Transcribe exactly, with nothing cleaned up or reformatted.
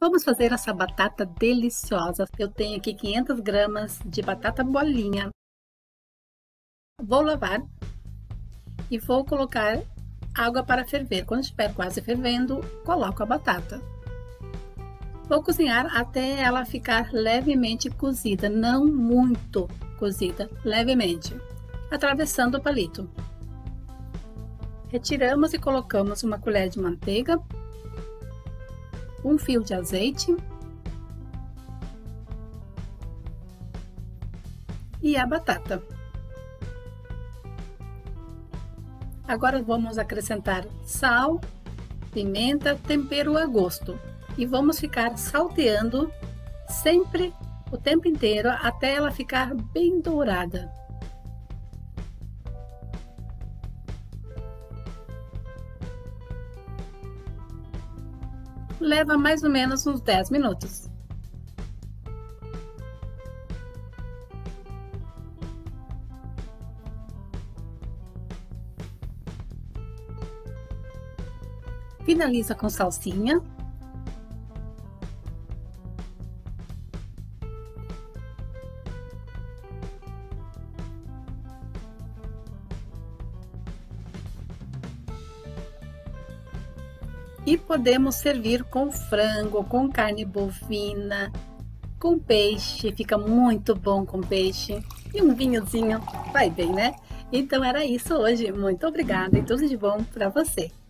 Vamos fazer essa batata deliciosa. Eu tenho aqui quinhentas gramas de batata bolinha. Vou lavar e vou colocar água para ferver. Quando estiver quase fervendo, coloco a batata. Vou cozinhar até ela ficar levemente cozida, não muito cozida, levemente, atravessando o palito. Retiramos e colocamos uma colher de manteiga, um fio de azeite e a batata. Agora vamos acrescentar sal, pimenta, tempero a gosto e vamos ficar salteando sempre o tempo inteiro até ela ficar bem dourada. Leva mais ou menos uns dez minutos. Finaliza com salsinha. E podemos servir com frango, com carne bovina, com peixe, fica muito bom com peixe. E um vinhozinho, vai bem, né? Então era isso hoje. Muito obrigada e tudo de bom para você.